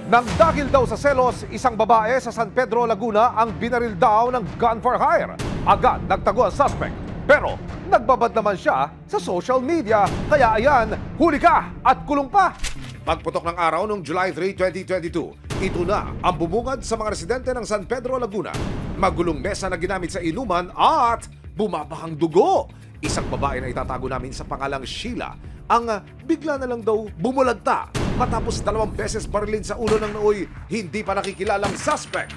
Nang dahil daw sa selos, isang babae sa San Pedro, Laguna ang binaril daw ng gun for hire. Agad nagtago ang suspect. Pero nagbabad naman siya sa social media. Kaya ayan, huli ka at kulong pa. Pagputok ng araw noong July 3, 2022, ito na ang bumungad sa mga residente ng San Pedro, Laguna. Magulong mesa na ginamit sa inuman at bumabahang dugo. Isang babae na itatago namin sa pangalang Sheila ang bigla na lang daw bumulagta matapos 2 beses barilin sa ulo ng nooy hindi pa nakikilalang suspect.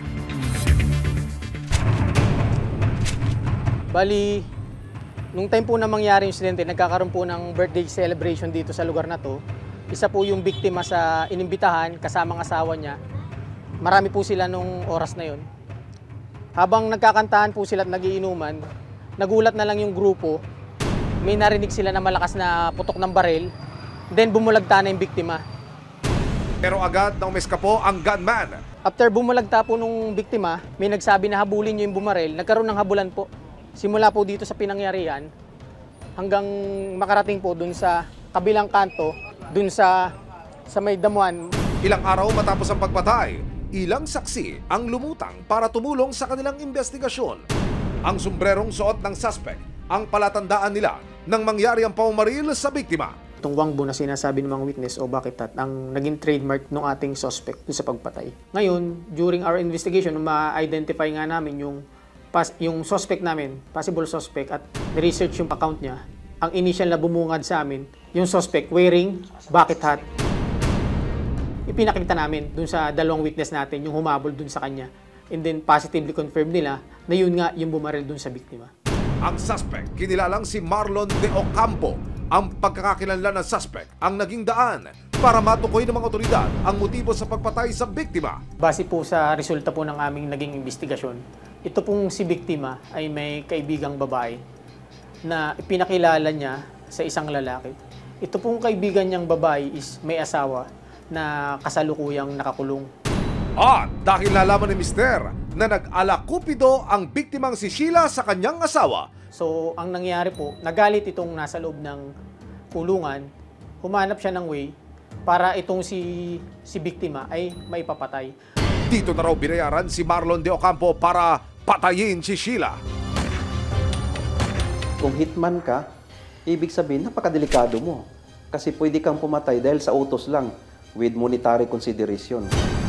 Bali, nung time po na mangyari yung insidente, nagkakaroon po ng birthday celebration dito sa lugar na to. Isa po yung biktima sa inimbitahan kasama ng asawa niya. Marami po sila nung oras na yon. Habang nagkakantahan po sila at nagiinuman, nagulat na lang yung grupo. May narinig sila na malakas na putok ng baril, then bumulagta na yung biktima. Pero agad na umeskapo ang gunman. After bumulagta po nung biktima, may nagsabi na habulin niyo yung bumaril. Nagkaroon ng habulan po. Simula po dito sa pinangyarihan hanggang makarating po dun sa kabilang kanto, dun sa may damuhan. Ilang araw matapos ang pagpatay, ilang saksi ang lumutang para tumulong sa kanilang investigasyon. Ang sombrerong suot ng suspect ang palatandaan nila nang mangyari ang pamamaril sa biktima. Itong wangbo na sinasabi ng mga witness o bakit ang naging trademark ng ating suspect sa pagpatay. Ngayon, during our investigation, ma-identify nga namin yung suspect namin, possible suspect, at research yung account niya. Ang initial na bumungad sa amin, yung suspect wearing bucket hat. Ipinakita namin dun sa 2 witness natin, yung humabol dun sa kanya. And then positively confirm nila na yun nga yung bumaril dun sa biktima. Ang suspect, kinilalang si Marlon de Ocampo. Ang pagkakakilanlan ng suspect ang naging daan para matukoy ng mga otoridad ang motibo sa pagpatay sa biktima. Base po sa resulta po ng aming naging investigasyon, ito pong si biktima ay may kaibigang babae na ipinakilala niya sa isang lalaki. Ito pong kaibigan niyang babae is may asawa na kasalukuyang nakakulong. At dahil nalaman ni Mister na nag-alakupido ang biktimang si Sheila sa kanyang asawa. So, ang nangyari po, nagalit itong nasa loob ng kulungan, humanap siya ng way para itong si biktima ay maipapatay. Dito na raw binayaran si Marlon de Ocampo para patayin si Sheila. Kung hitman ka, ibig sabihin napakadelikado mo. Kasi pwede kang pumatay dahil sa utos lang with monetary consideration.